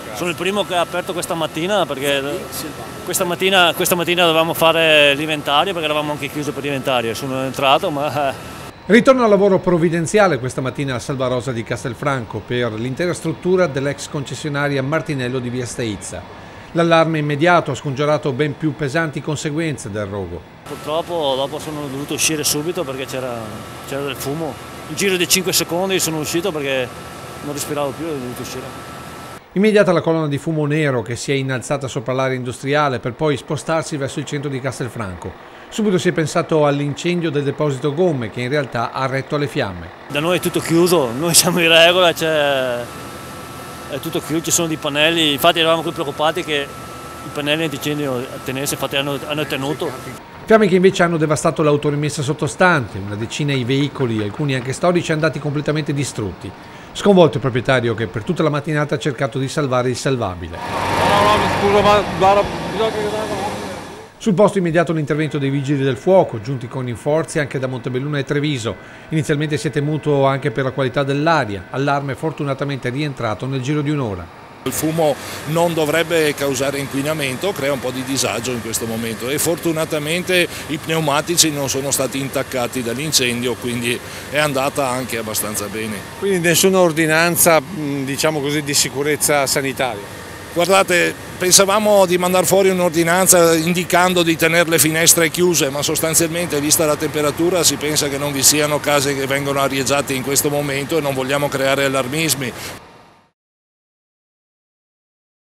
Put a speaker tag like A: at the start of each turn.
A: Sono il primo che ha aperto questa mattina perché questa mattina dovevamo fare l'inventario perché eravamo anche chiusi per l'inventario. Sono entrato ma...
B: Ritorno al lavoro provvidenziale questa mattina a Salvarosa di Castelfranco per l'intera struttura dell'ex concessionaria Martinello di Via Staizza. L'allarme immediato ha scongiurato ben più pesanti conseguenze del rogo.
A: Purtroppo dopo sono dovuto uscire subito perché c'era del fumo. In giro di 5 secondi sono uscito perché non respiravo più e ho dovuto uscire.
B: Immediata la colonna di fumo nero che si è innalzata sopra l'area industriale per poi spostarsi verso il centro di Castelfranco. Subito si è pensato all'incendio del deposito gomme che in realtà ha retto alle fiamme.
A: Da noi è tutto chiuso, noi siamo in regola, è tutto chiuso, ci sono dei pannelli, infatti eravamo qui preoccupati che i pannelli antincendio tenessero, infatti hanno tenuto.
B: Fiamme che invece hanno devastato l'autorimessa sottostante, una decina i veicoli, alcuni anche storici andati completamente distrutti. Sconvolto il proprietario che per tutta la mattinata ha cercato di salvare il salvabile. Sul posto immediato l'intervento dei vigili del fuoco, giunti con rinforzi anche da Montebelluna e Treviso. Inizialmente si è temuto anche per la qualità dell'aria, allarme fortunatamente rientrato nel giro di un'ora.
C: Il fumo non dovrebbe causare inquinamento, crea un po' di disagio in questo momento e fortunatamente i pneumatici non sono stati intaccati dall'incendio, quindi è andata anche abbastanza bene.
B: Quindi nessuna ordinanza, diciamo così, di sicurezza sanitaria?
C: Guardate, pensavamo di mandare fuori un'ordinanza indicando di tenere le finestre chiuse, ma sostanzialmente vista la temperatura si pensa che non vi siano case che vengono arieggiate in questo momento e non vogliamo creare allarmismi.